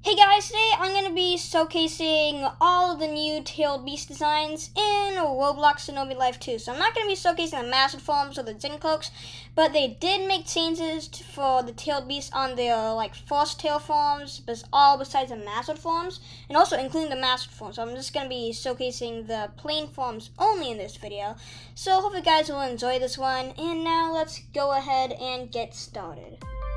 Hey guys, today I'm going to be showcasing all of the new Tailed Beast designs in Roblox Shinobi Life 2. So I'm not going to be showcasing the mastered forms or the Jin Cloaks, but they did make changes for the Tailed Beast on their forced tail forms, but all besides the mastered forms, and also including the mastered forms. So I'm just going to be showcasing the plain forms only in this video. So hope you guys will enjoy this one, and now let's go ahead and get started.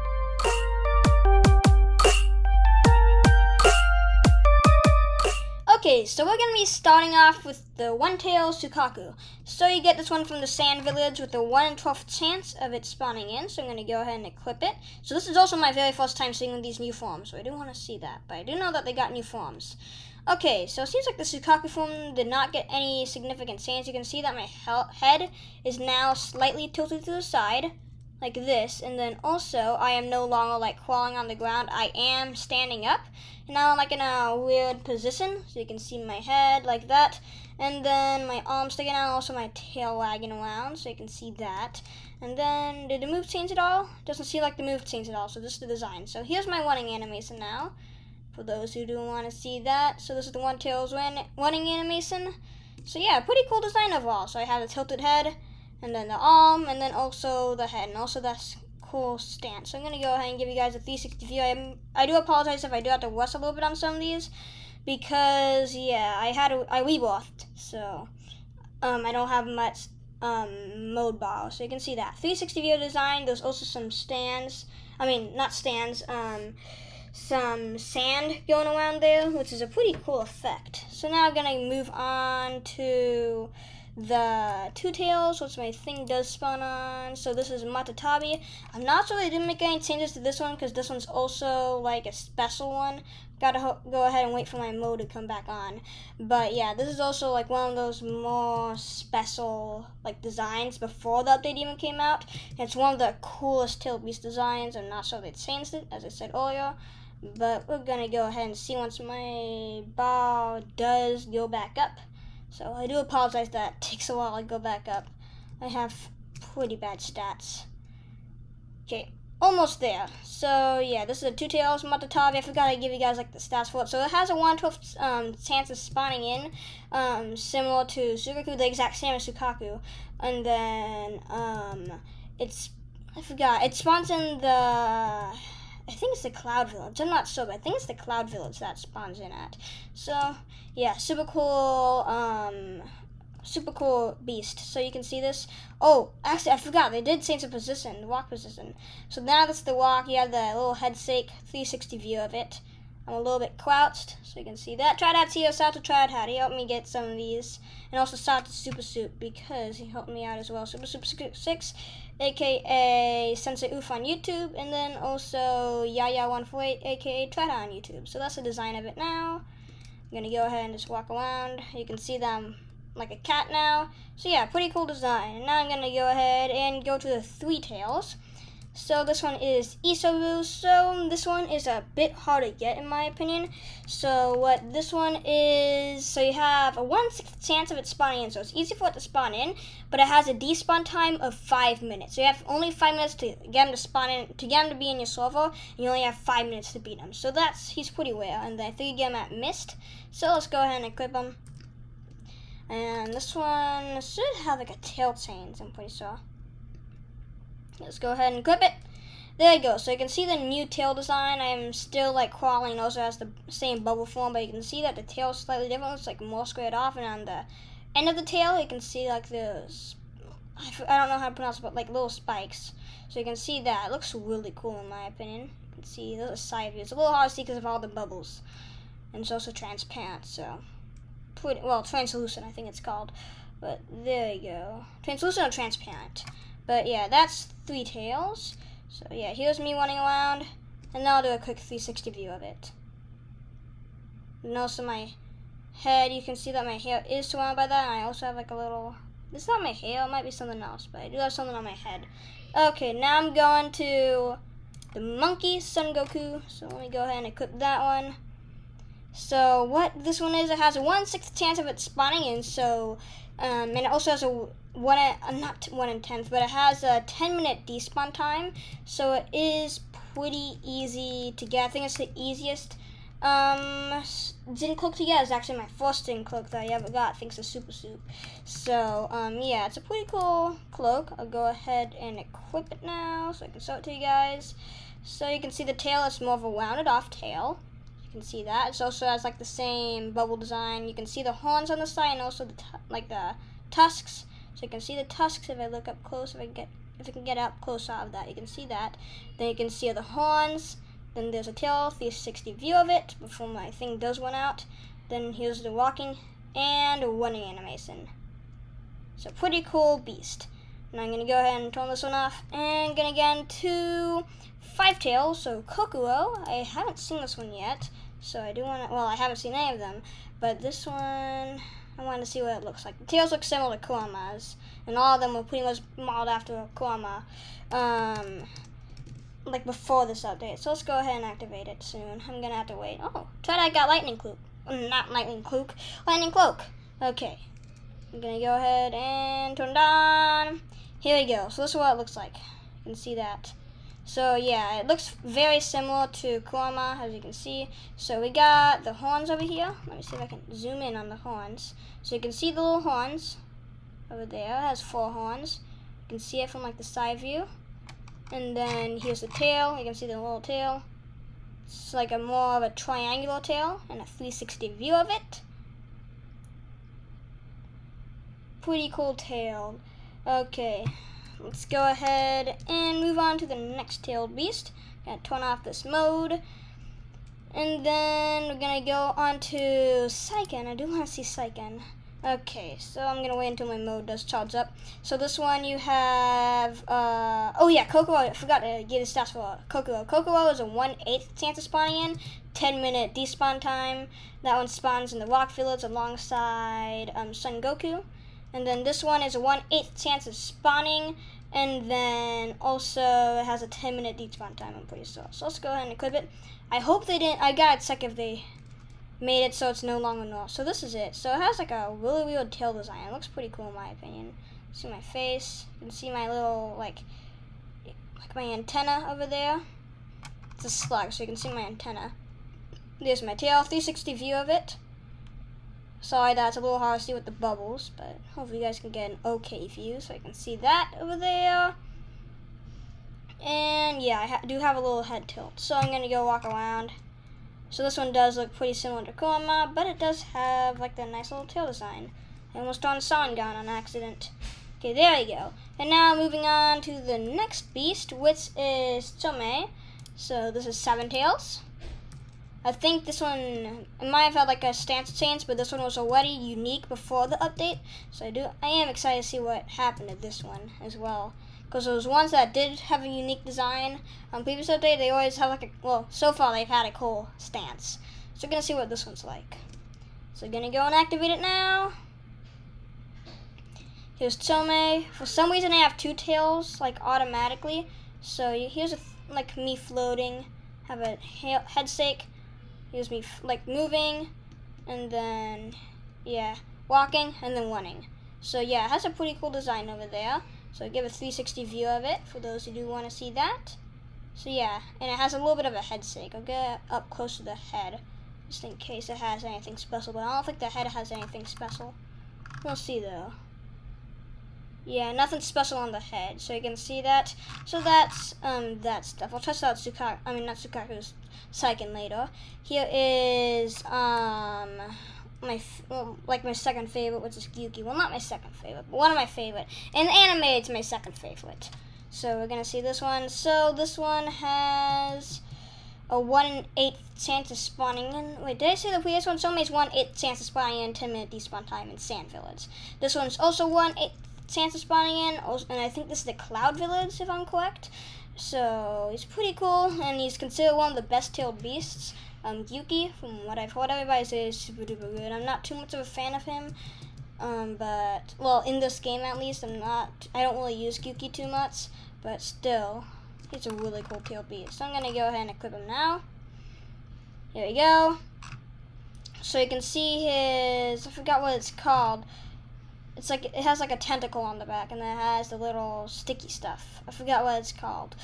Okay, so we're going to be starting off with the One-Tail Sukaku. So you get this one from the Sand Village with a 1 in 12 chance of it spawning in. So I'm going to go ahead and equip it. So this is also my very first time seeing these new forms. So I do want to see that, but I do know that they got new forms. Okay, so it seems like the Sukaku form did not get any significant change. You can see that my head is now slightly tilted to the side, like this, and then also I am no longer crawling on the ground. I am standing up, and now I'm in a weird position, so you can see my head like that, and then my arms sticking out, also my tail wagging around, so you can see that. And then did the move change at all? Doesn't seem like the move changed at all, so this is the design. So here's my running animation now, for those who do want to see that. So this is the One-Tail's running animation. So yeah, pretty cool design overall. So I have the tilted head, and then the arm, and then also the head, and also that cool stance. So I'm going to go ahead and give you guys a 360 view. I do apologize if I do have to rush a little bit on some of these, because, yeah, I rebirthed, so I don't have much mode bar. So you can see that. 360 view design. There's also some stands. I mean, not stands, some sand going around there, which is a pretty cool effect. So now I'm going to move on to the Two Tails, which my thing does spawn on. So this is Matatabi. I'm not sure they didn't make any changes to this one, because this one's also a special one. Gotta go ahead and wait for my mode to come back on. But yeah, this is also one of those more special designs before the update even came out. It's one of the coolest Tailed Beast designs. I'm not sure they changed it, as I said earlier, but we're gonna go ahead and see once my bar does go back up. So I do apologize that it takes a while to go back up. I have pretty bad stats. Okay, almost there. So yeah, this is a Two Tails Matatabi. I forgot to give you guys the stats for it. So it has a 1 in 12 chance of spawning in, similar to Sukaku, the exact same as Sukaku. And then it spawns in the, I think it's the Cloud Village. I'm not sure, but I think it's the Cloud Village that spawns in at. So yeah, super cool beast. So you can see this. Oh, actually, I forgot. They did change the position, the walk position. So now that's the walk. You have the little head shake 360 view of it. I'm a little bit crouched, so you can see that. Triadhat's here. Shout out to Triadhat. He helped me get some of these. And also shout out to Super Soup, because he helped me out as well. Super Soup 6, a.k.a. Sensei Oof on YouTube. And then also Yaya148, a.k.a. Triadhat on YouTube. So that's the design of it now. I'm going to go ahead and just walk around. You can see them like a cat now. So yeah, pretty cool design. And now I'm going to go ahead and go to the Three Tails. So this one is Isoru. So this one is a bit hard to get in my opinion. So what this one is, so you have a 1/6 chance of it spawning in. So it's easy for it to spawn in, but it has a despawn time of 5 minutes. So you have only 5 minutes to get him to spawn in, to get him to be in your server, and you only have 5 minutes to beat him. So he's pretty rare. And then I think you get him at Mist. So let's go ahead and equip him. And this one should have a tail change, I'm pretty sure. Let's go ahead and equip it. There you go. So you can see the new tail design. I'm still crawling. It also has the same bubble form, but you can see that the tail is slightly different. It's more squared off, and on the end of the tail, you can see those, I don't know how to pronounce it, but little spikes. So you can see that. It looks really cool in my opinion. You can see those are side views. It's a little hard to see because of all the bubbles, and it's also transparent. So translucent, I think it's called. But there you go. Translucent or transparent. But yeah, that's Three Tails. So yeah, here's me running around, and now I'll do a quick 360 view of it. And also my head, you can see that my hair is surrounded by that, and I also have a little, this is not my hair, it might be something else, but I do have something on my head. Okay, now I'm going to the Monkey Son Goku, so let me go ahead and equip that one. So what this one is, it has a 1/6 chance of it spawning in, so and it also has a not 1 in 10th, but it has a 10-minute despawn time, so it is pretty easy to get. I think it's the easiest Didn't cloak together. It's actually my first didn't cloak that I ever got, thanks to Super Soup. So, yeah, it's a pretty cool cloak. I'll go ahead and equip it now so I can show it to you guys. So you can see the tail, it's more of a rounded off tail. You can see that. It also has like the same bubble design. You can see the horns on the side and also the tusks. So you can see the tusks if I look up close, if I can get up close out of that, you can see that. Then you can see the horns. Then there's a tail, 360 view of it before my thing does run out. Then here's the walking and running animation. So pretty cool beast. Now I'm gonna go ahead and turn this one off and gonna get into Five Tails. So Kokoro, I haven't seen this one yet. So I do wanna, well, I haven't seen any of them, but this one, I wanted to see what it looks like. The tails look similar to Kurama's, and all of them were pretty much modeled after Kurama. Like before this update. So let's go ahead and activate it soon. I'm gonna have to wait. Oh, tried I got lightning cloak. Not lightning cloak. Lightning cloak. Okay. I'm gonna go ahead and turn it on. Here we go. So this is what it looks like. You can see that. So yeah, it looks very similar to Kurama, as you can see. So we got the horns over here. Let me see if I can zoom in on the horns. So you can see the little horns over there. It has 4 horns. You can see it from like the side view. And then here's the tail. You can see the little tail. It's like a more of a triangular tail and a 360 view of it. Pretty cool tail. Okay, let's go ahead and move on to the next tailed beast. Gonna turn off this mode. And then we're gonna go on to Saiken. I do want to see Saiken. Okay, so I'm gonna wait until my mode does charge up. So this one you have, oh yeah, Kokoro. I forgot to give the stats for Kokoro. Kokoro is a 1/8 chance of spawning in, 10-minute despawn time. That one spawns in the Rock Village alongside Son Goku. And then this one is a 1/8 chance of spawning, and then also it has a 10-minute despawn time, I'm pretty sure. So let's go ahead and equip it. I hope they didn't, I gotta check if they made it so it's no longer null. So this is it. So it has like a really weird tail design. It looks pretty cool in my opinion. See my face. You can see my little like my antenna over there. It's a slug, so you can see my antenna. There's my tail, 360 view of it. Sorry that's a little hard to see with the bubbles, but hopefully you guys can get an okay view so I can see that over there. And yeah, I do have a little head tilt, so I'm gonna go walk around. So this one does look pretty similar to Kurama, but it does have like the nice little tail design. I almost turned Sangan on accident. Okay, there we go. And now moving on to the next beast, which is Chome. So this is 7 Tails. I think this one, it might have had like a stance change, but this one was already unique before the update. So I am excited to see what happened to this one as well. Because those ones that did have a unique design on previous update, they always have like a, well, so far they've had a cool stance. So we're going to see what this one's like. So we're going to go and activate it now. Here's Chome. For some reason I have 2 tails, like automatically. So here's like me floating, have a head shake. Here's me like moving, and then, yeah, walking, and then running. So yeah, it has a pretty cool design over there. So give a 360 view of it for those who do want to see that. So yeah, and it has a little bit of a head shake. I'll get up close to the head, just in case it has anything special. But I don't think the head has anything special. We'll see though. Yeah, nothing special on the head, so you can see that. So that's that stuff. I'll test out not Sukaku's Saiken later. Here is my second favorite, which is Gyuki. Well, not my second favorite, but one of my favorite. In the anime, it's my second favorite. So we're gonna see this one. So this one has a 1/8 chance of spawning in. Wait, did I say the previous one? Someone's 1/8 chance of spawning in, 10-minute despawn time in Sand Village. This one's also 1/8 chance of spawning in, and I think this is the Cloud Village, if I'm correct. So he's pretty cool, and he's considered one of the best-tailed beasts. Gyuki, from what I've heard, everybody says super duper good. I'm not too much of a fan of him, but well, in this game at least, I don't really use Gyuki too much, but still, he's a really cool tailed beast. So I'm gonna go ahead and equip him now. Here we go. So you can see his, I forgot what it's called. It's like, it has like a tentacle on the back, and then it has the little sticky stuff. I forgot what it's called.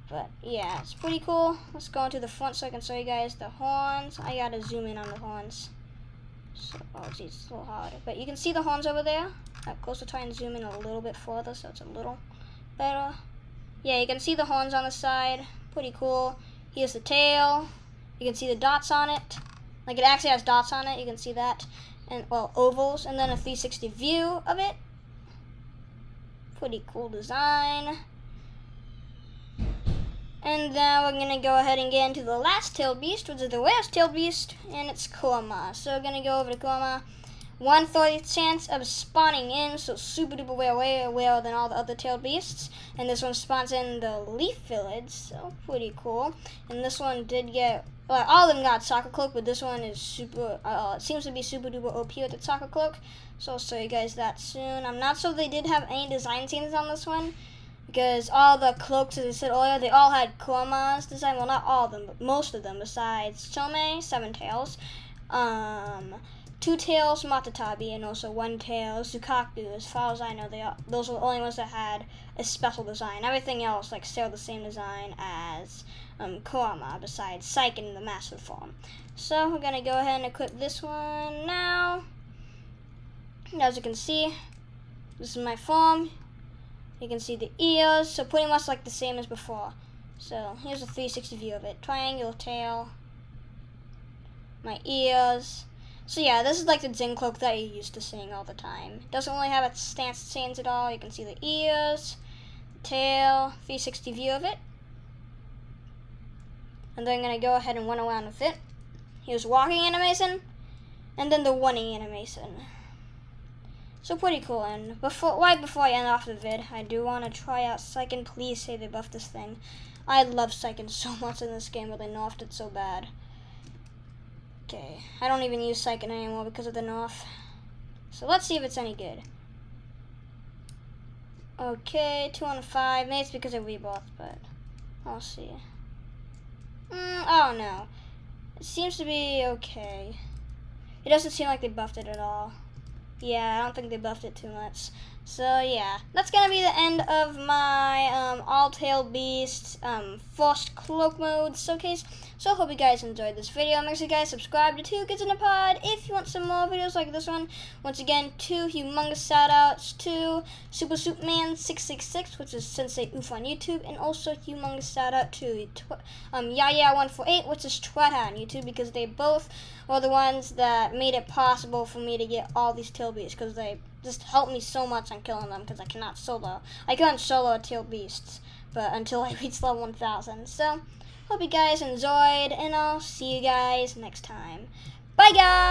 But yeah, it's pretty cool. Let's go into the front so I can show you guys the horns. I gotta zoom in on the horns. So, oh geez, it's a little hard. But you can see the horns over there. Up close to try and zoom in a little bit further so it's a little better. Yeah, you can see the horns on the side. Pretty cool. Here's the tail. You can see the dots on it. Like, it actually has dots on it. You can see that. And, well, ovals. And then a 360 view of it. Pretty cool design. And then we're going to go ahead and get into the last tailed beast, which is the rarest tailed beast, and it's Kurama. So we're going to go over to Kurama. 1/30th chance of spawning in, so super duper rare, way rarer than all the other tailed beasts. And this one spawns in the Leaf Village, so pretty cool. And this one did get, well, all of them got Soccer Cloak, but this one is super, it seems to be super duper OP with the Soccer Cloak. So I'll show you guys that soon. I'm not sure they did have any design changes on this one, because all the cloaks, as I said earlier, they all had Kurama's design. Well, not all of them, but most of them, besides Chome, 7 tails, 2 tails Matatabi, and also 1 tail Sukaku. As far as I know, those were the only ones that had a special design. Everything else, like, still the same design as Kurama, besides Saiken in the massive form. So we're gonna go ahead and equip this one now. As you can see, this is my form. You can see the ears, so pretty much like the same as before. So here's a 360 view of it. Triangular tail, my ears. So yeah, this is like the Jin cloak that you're used to seeing all the time. It doesn't really have its stance change at all. You can see the ears, the tail, 360 view of it. And then I'm going to go ahead and run around with it. Here's walking animation, and then the running animation. So pretty cool. And right before I end off the vid, I do want to try out Saiken. Please say they buffed this thing. I love Saiken so much in this game, but they nerfed it so bad. Okay, I don't even use Saiken anymore because of the nerf. So let's see if it's any good. Okay, 205. Maybe it's because of rebirth, but I'll see. I don't know. It seems to be okay. It doesn't seem like they buffed it at all. Yeah, I don't think they buffed it too much. So yeah, that's gonna be the end of my all-tailed beast first cloak mode showcase. So I hope you guys enjoyed this video. Make sure you guys subscribe to 2 Kids in a Pod if you want some more videos like this one. Once again, 2 humongous shoutouts to Super Superman 666, which is Sensei Oof on YouTube, and also humongous shoutout to Yaya148, which is Tweta on YouTube, because they both were the ones that made it possible for me to get all these tailed beasts, because they just helped me so much on killing them, because I couldn't solo tailed beasts, but until I reached level 1000. So hope you guys enjoyed, and I'll see you guys next time. Bye guys!